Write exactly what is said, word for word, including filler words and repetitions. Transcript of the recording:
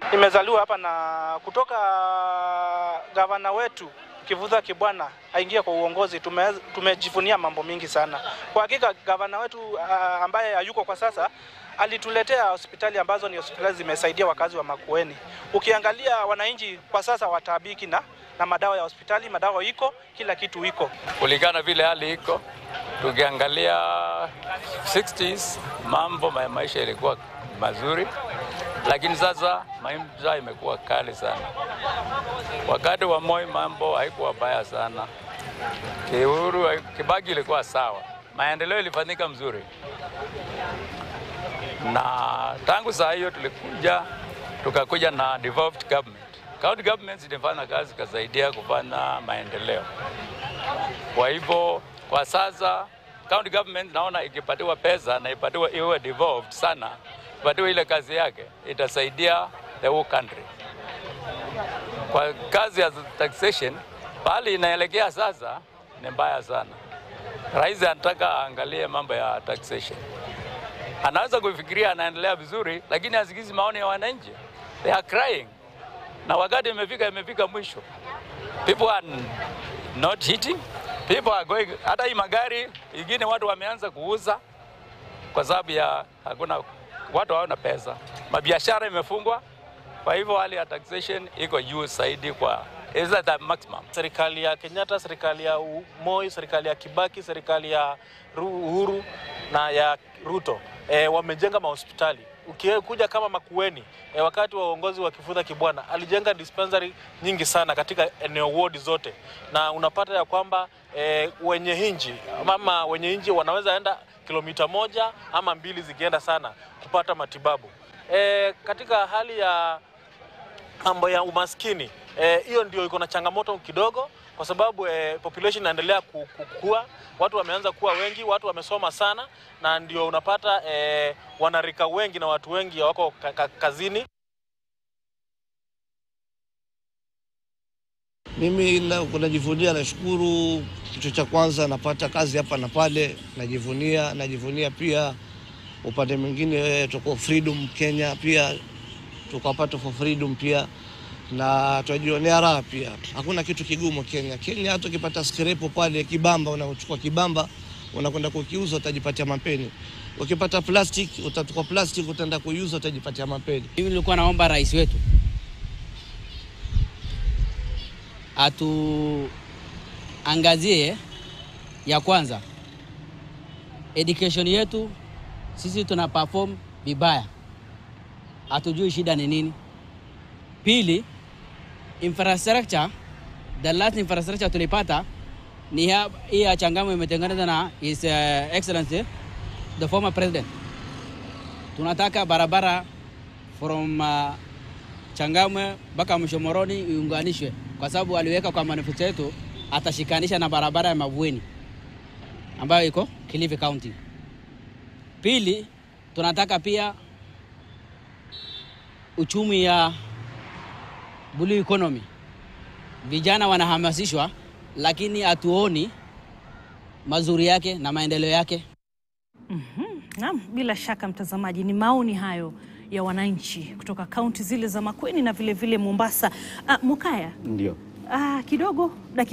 Nimezaliwa hapa na kutoka gavana wetu Kivutha Kibwana aingia kwa uongozi tume, tumejivunia mambo mingi sana. Kwa hakika gavana wetu uh, ambaye hayuko kwa sasa alituletea hospitali ambazo ni hospitali zimesaidia wakazi wa Makueni. Ukiangalia wananchi kwa sasa wataabiki na na madawa ya hospitali, madawa iko, kila kitu iko. Kulingana vile hali iko, tukiangalia sixties mambo ma maisha ilikuwa mazuri, lakini sasa maisha imekuwa kali sana. Wakati wa Moi mambo haikuwa baya sana. Uhuru Kibaki ilikuwa sawa. Maendeleo ilifanyika mzuri. Na tangu saa hiyo tulikuja tukakuja na devolved government. County governments ilifanya kazi kasaidia kufanya maendeleo. Kwa hivyo kwa sasa county government naona ikipatiwa pesa na ipatiwa iwe devolved sana, ipatiwa ile kazi yake itasaidia the whole country. Kwa kazi ya taxation pale inaelekea sasa ni mbaya sana. Rais anataka aangalie mambo ya taxation. Anaweza kufikiria anaendelea vizuri, lakini asikizi maoni ya wananchi. They are crying. Na wakati imefika imefika mwisho. People are not hitting. People are going, hata hii magari ingine watu wameanza kuuza kwa sababu ya hakuna watu hawana pesa. Mabiashara imefungwa. Kwa hivyo hali ya taxation iko juu zaidi kwa is that the maximum. Serikali ya Kenyatta, serikali ya Moi, serikali ya Kibaki, serikali ya Uhuru na ya Ruto e, wamejenga mahospitali. Ukikuja kama Makueni, e, wakati wa uongozi wa Kivutha Kibwana alijenga dispensary nyingi sana katika eneo ward zote, na unapata ya kwamba e, wenye hinji mama wenye hinji wanaweza enda kilomita moja ama mbili zikienda sana kupata matibabu. E, katika hali ya mambo ya umaskini hiyo e, ndio iko na changamoto kidogo, kwa sababu e, population inaendelea kukua, watu wameanza kuwa wengi, watu wamesoma sana, na ndio unapata e, wanarika wengi na watu wengi wako kazini. Mimi najivunia, nashukuru. Kitu cha kwanza napata kazi hapa na pale, najivunia, najivunia pia upande mwingine tuko freedom Kenya pia tukapata for freedom pia, na tunajionea raha pia. Hakuna kitu kigumu Kenya. Kenya hata ukipata skrepo pale kibamba, unachukua kibamba unakwenda kukiuza utajipatia mapeni. Ukipata plastic utachukua plastic utaenda kuiuza utajipatia mapeni. Mimi nilikuwa naomba rais wetu atu angazie ya kwanza education yetu. Sisi tuna perform vibaya, hatujui shida ni nini. Pili, infrastructure, the last infrastructure tulipata ni hii ya Changamwe imetengenezwa na His uh, Excellency the former president. Tunataka barabara from uh, Changamwe mpaka Mshomoroni iunganishwe, kwa sababu aliweka kwa manifesto yetu atashikanisha na barabara ya Makueni ambayo iko Kilifi County. Pili, tunataka pia uchumi ya blue economy. Vijana wanahamasishwa, lakini hatuoni mazuri yake na maendeleo yake. Mhm. Naam, bila shaka mtazamaji, ni maoni hayo ya wananchi kutoka kaunti zile za Makueni na vile vile Mombasa. Ah, Mukaya. Ndio. Ah, kidogo